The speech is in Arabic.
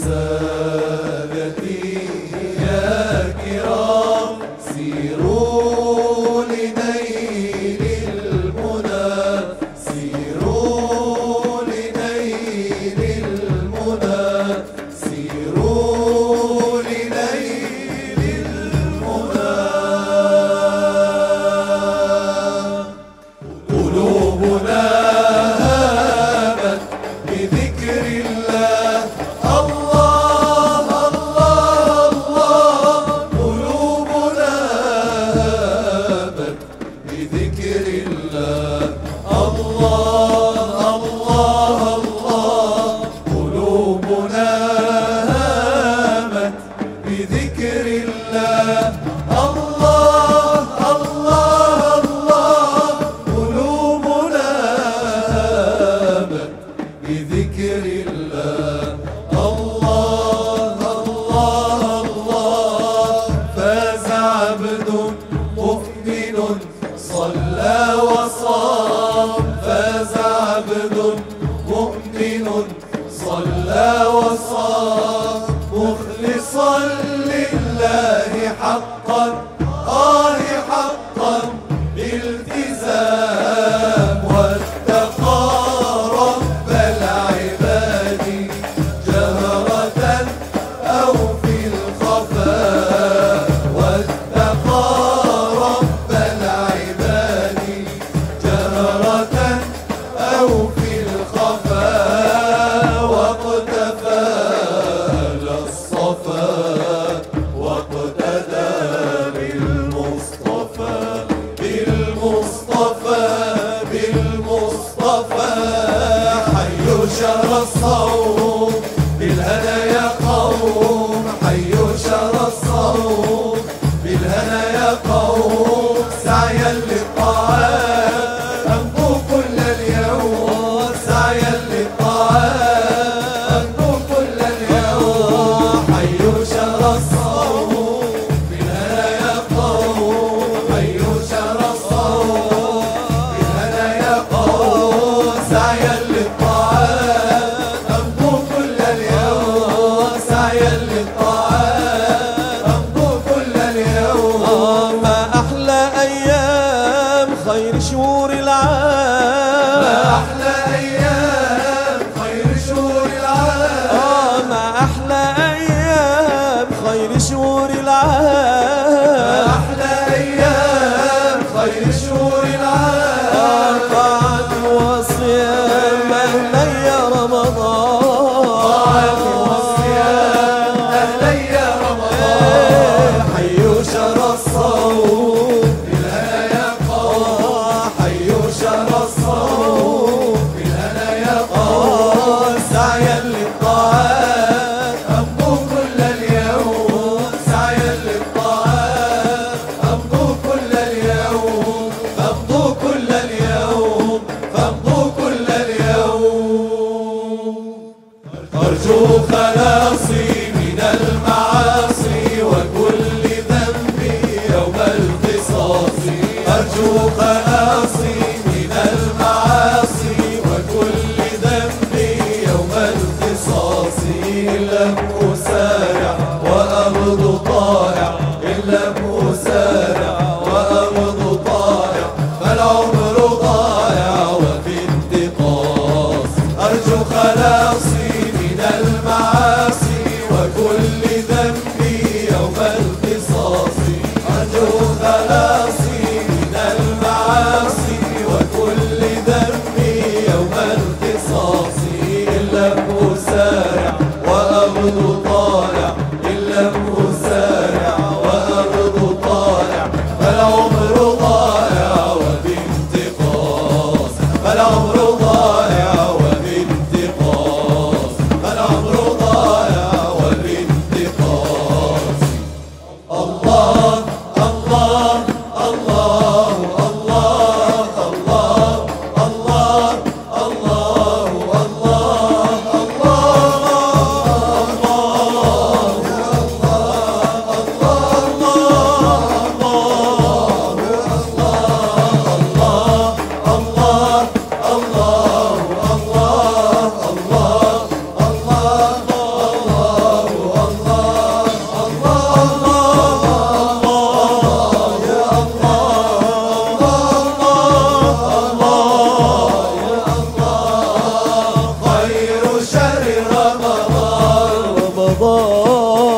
سادتي يا كرام سيروا لنيل المنى، سيروا لنيل المنى، سيروا لنيل المنى. قلوبنا هامت بذكر الله، الله الله الله. قلوبنا هامت بذكر الله، الله الله الله. قلوبنا هامت بذكر الله، الله الله الله. قلوبنا هامت بذكر الله، الله الله الله. فاز عبد مؤمن صلى وصام، فاز عبد مؤمن صلى وصام، مخلصا لله حقا، حقا بالتزام. واتقى رب العباد جهرة أو في الخفاء، واتقى رب العباد جهرة أو في الخفاء، واقتفى للصفا واقتدى بالمصطفى، بالمصطفى بالمصطفى. حيوا شهر الصوم بالهدايا قوم، حيوا شهر الصوم بالهدايا قوم. سعيا للطاعات أمضوا كل اليوم، سعيا للطاعات أمضوا كل اليوم. حيوا شهر الصوم بالهدايا قوم، حيوا شهر الصوم بالهدايا قوم. سعيا للطاعات أمضوا كل اليوم، سعيا للطاعات أمضوا كل اليوم. ما أحلى أيام خير شهور العام، ما أحلى أيام خير شهور العام، ما أحلى أيام خير شهور ما العام. أحلى أيام خير شهور العام. طاعة وصيام أهلا يا رمضان، طاعة وصيام أهلا يا رمضان. حيوا شهر الصوم بالهدايا قوم، حيوا شهر الصوم بالهدايا قوم. سعيا للطاعات أمضوا كل اليوم، سعيا للطاعات الله